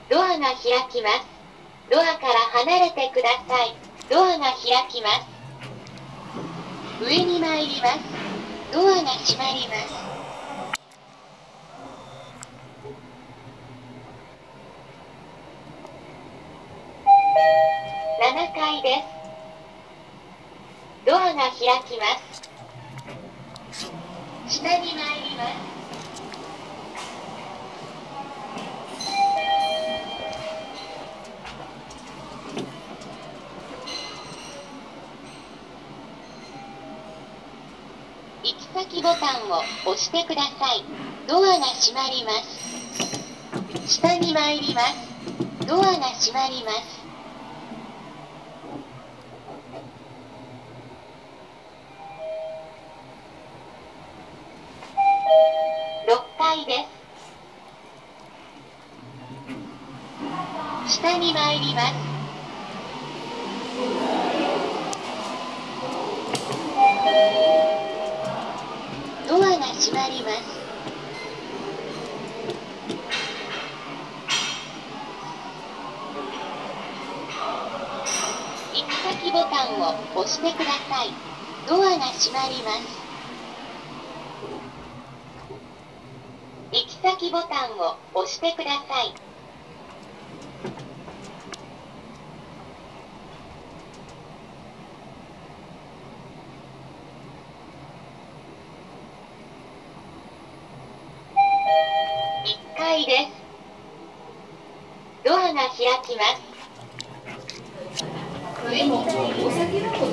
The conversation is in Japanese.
ドアが開きます。ドアから離れてください。ドアが開きます。上に参ります。ドアが閉まります。7階です。ドアが開きます。下に参ります。行き先ボタンを押してください。ドアが閉まります。下に参ります。ドアが閉まります。6階です。下に参ります。ドアが閉まります。行き先ボタンを押してください。ドアが閉まります。行き先ボタンを押してください。1階です。ドアが開きます。上に